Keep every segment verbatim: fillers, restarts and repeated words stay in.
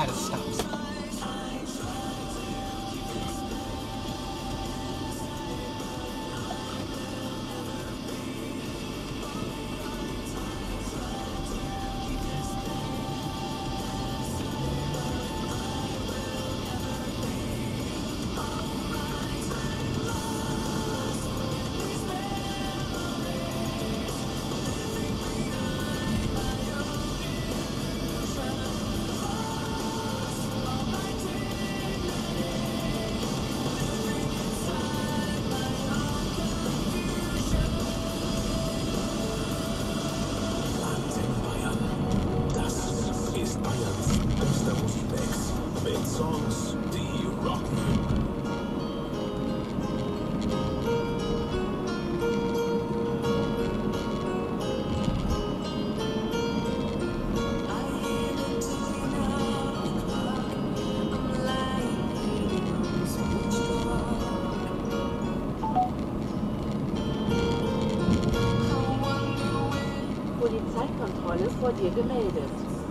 gotta stop. Polizeikontrolle vor dir gemeldet.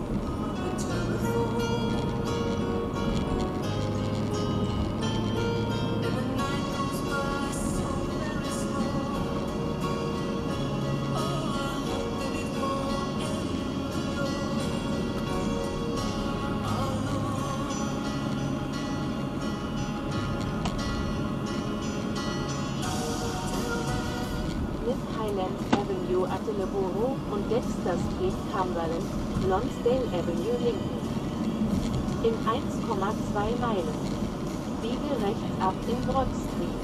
Avenue Attleboro und Dexter Street Cumberland, Lonsdale Avenue Lincoln. In eins Komma zwei Meilen. Biege rechts ab in Rhode Street.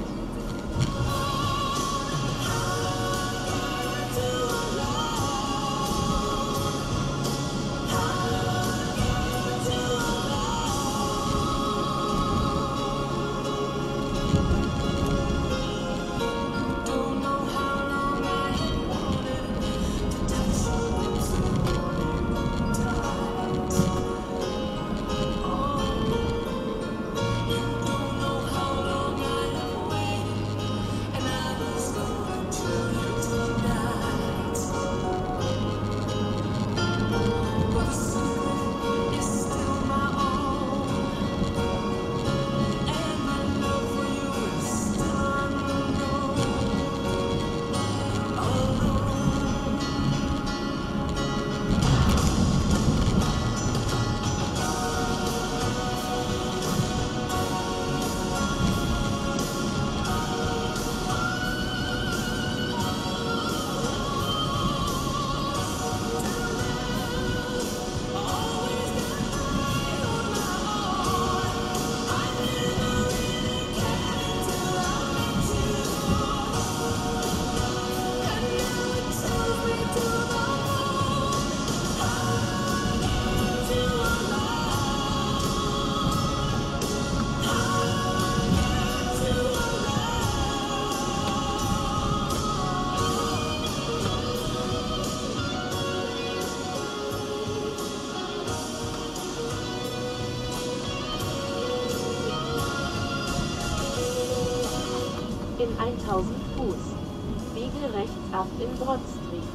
In tausend Fuß. Biege rechts ab in Rhode Street.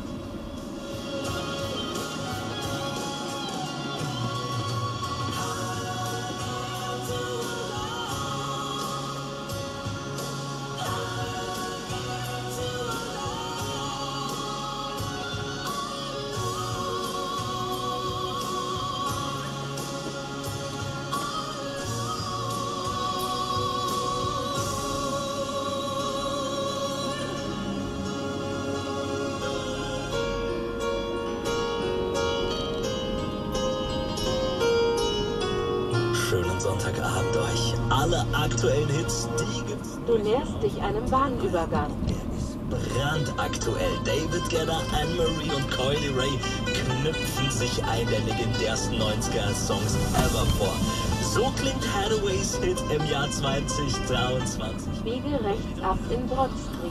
Schönen Sonntagabend euch. Alle aktuellen Hits, die gibt's. Du näherst dich einem Bahnübergang. Der ist brandaktuell. David Guetta, Anne-Marie und Coily Ray knüpfen sich einen der legendärsten neunziger-Songs ever vor. So klingt Hathaways Hit im Jahr zweitausenddreiundzwanzig. Biege rechts ab in Rhode Street.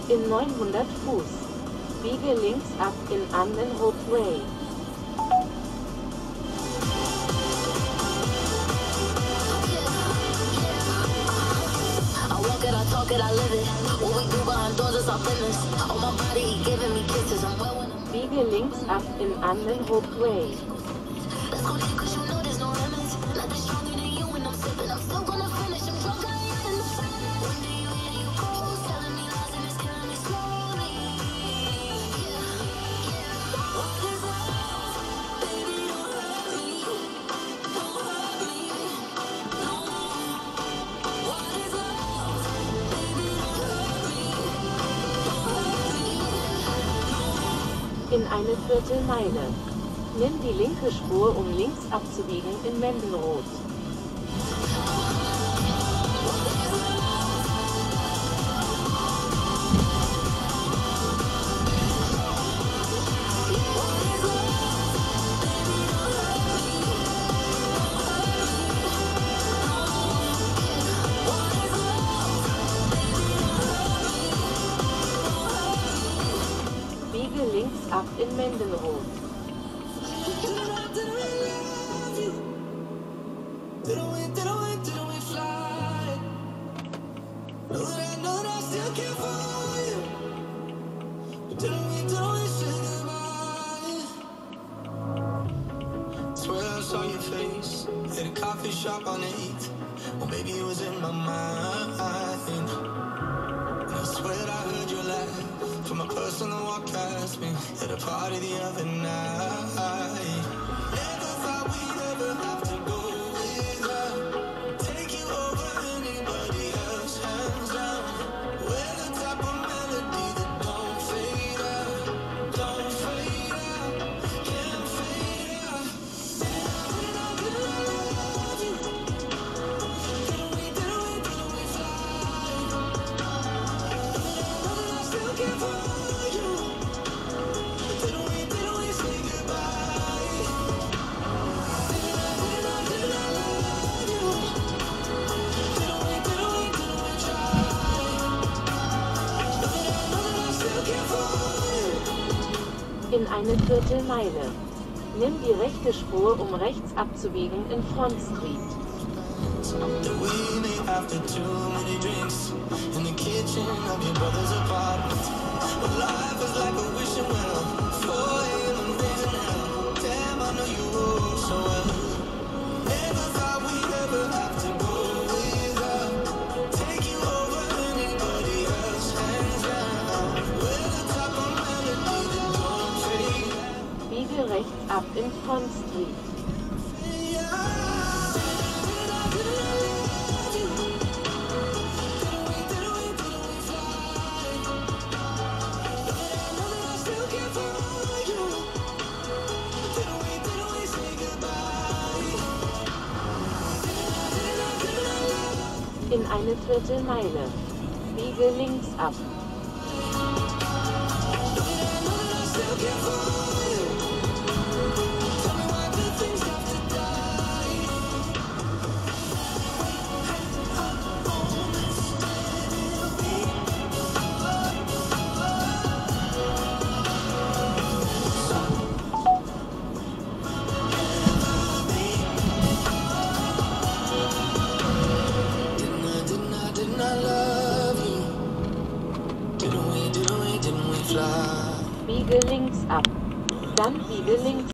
In neunhundert Fuß. Biege links ab in Rhode. I talk it, I live it. What we do behind doors is our business. On my body, he giving me kisses. I'm well when I'm... Biege links ab in Rhode. Let's go there, cause you know there's no limits. Nothing stronger than you when I'm sipping. I'm still gonna finish. I'm drunk, I ain't in the front. One day you hear you go, telling me lies and it's killing me slowly. Yeah, yeah. What is love? Baby, don't hurt me. Don't hurt me. No. What is love? Baby, don't hurt me. Don't hurt me. No. In eine Viertelmeile. Nimm die linke Spur, um links abzubiegen in Rhode. Biege links ab in Rhode. Didn't we, didn't we, didn't we fly? Know that I know that I still care for you. But didn't we, didn't we say goodbye? Swear I saw your face at a coffee shop on eighth. Or maybe it was in my mind. And I swear I heard your laugh from a person that walked past me at a party the other night. Never thought we'd ever have to go. In eine Viertelmeile. Nimm die rechte Spur, um rechts abzubiegen in Front Street. That we may after too many drinks in the kitchen of your brother's apartment. Well, life is like a wishing well for him and raising hell. Damn, I know you all so well. Never thought we'd ever have to go without. Take you over anybody else, hands down. We're the type of melody that don't fade. Biege rechts ab in Front Street. In eine Viertelmeile. Biege links ab. Biege links ab. Dann biege links.